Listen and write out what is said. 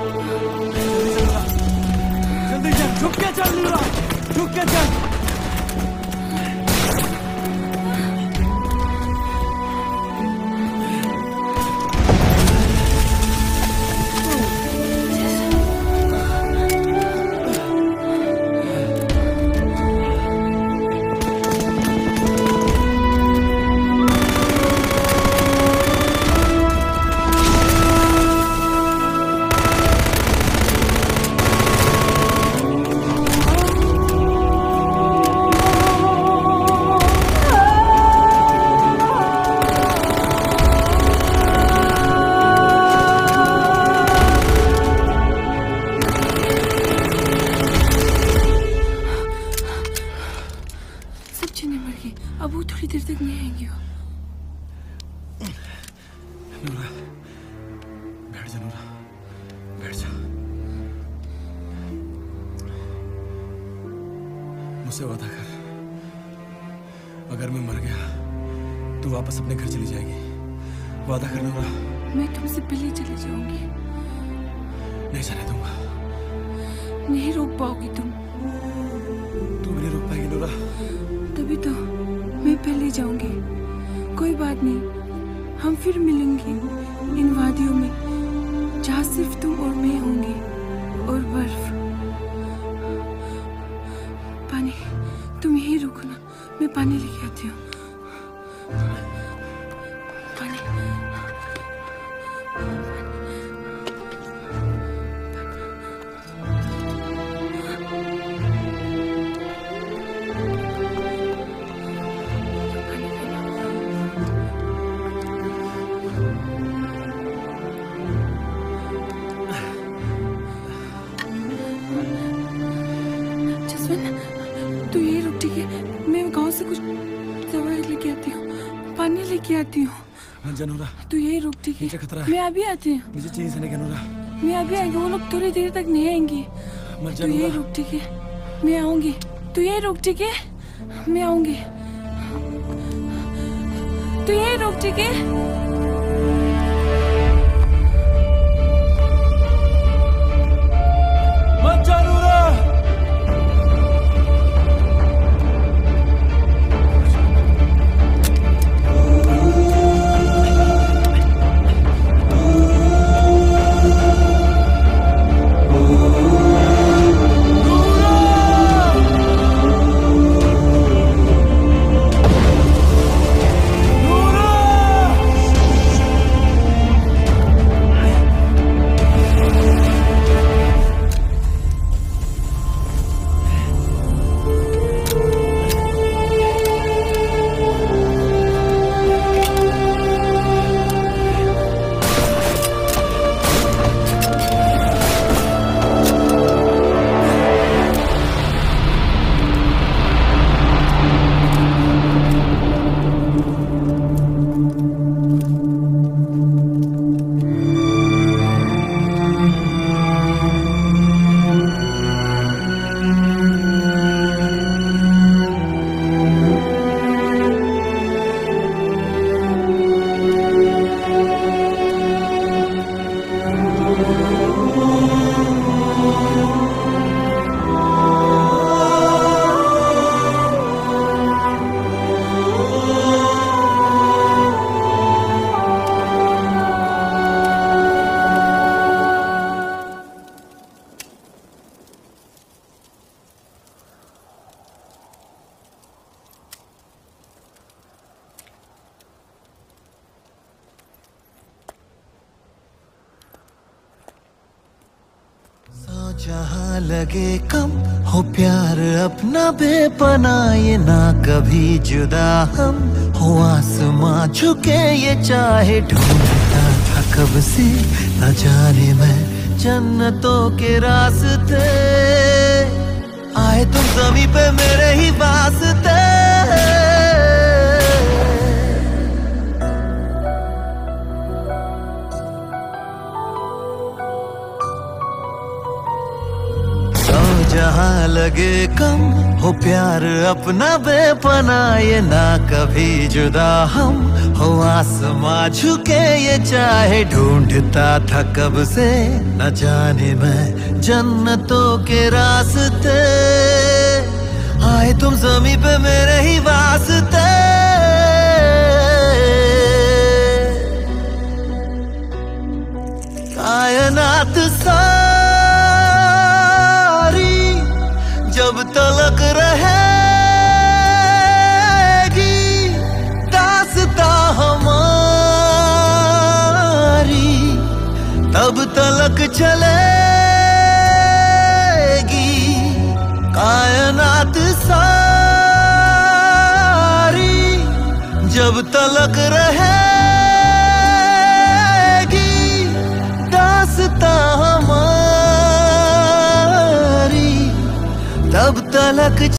जल्दी चल, झुक के चल नूरा, झुक के चल। अब वो थोड़ी देर तक नहीं आएंगे। नूरा, बैठ जा नूरा, बैठ जा। मुझसे वादा कर, अगर मैं मर गया तो वापस अपने घर चली जाएगी। वादा कर नूरा। मैं तुमसे पहले चली जाऊंगी। नहीं जाने दूंगा। नहीं रोक पाओगी तुम। तू भी नहीं रोक पाएगी नूरा। तभी तो मैं पहले जाऊंगी। कोई बात नहीं, हम फिर मिलेंगे इन वादियों में जहाँ सिर्फ तुम और मैं होंगे। और बर्फ, पानी, तुम यहीं रुको ना, मैं पानी लेके आती हूँ। पानी। तू यही रुक, ठीक है? मैं गांव से कुछ दवाई लेके आती हूँ, पानी लेके आती हूँ। हाँ जा नूरा। तू यही रुक, ठीक है? नीचे खतरा है। मैं अभी आती हूँ। मुझे चाहिए जाने का नूरा। मैं अभी आएंगे, वो लोग थोड़ी देर तक नहीं आएंगे। मत जा तू यही नूरा। रुक, ठीक है? मैं आऊंगी। तू यही रुक, ठीक है? मैं आऊंगी। तू यही रुक, ठीक है? मत जा नूरा। जहाँ लगे कम हो प्यार अपना बेपना, ये ना कभी जुदा हम हो आसमां झुके, ये चाहे ढूंढता था कब से न जाने मैं जन्नतों के रास्ते, आए तुम ज़मीं पे मेरे ही वास्ते। जहां लगे कम हो प्यार अपना बेपना ये ना कभी जुदा हम हो आसमां झुके ये चाहे ढूंढता था कब से न जाने मैं जन्नतों के रास्ते आए तुम ज़मीं पे मेरे ही वास्ते कायनात सारी जब तलक रहेगी दास्तां हमारी तब तलक चलेगी कायनात सारी जब तलक रहेगी दास्तां हमारी तब तलक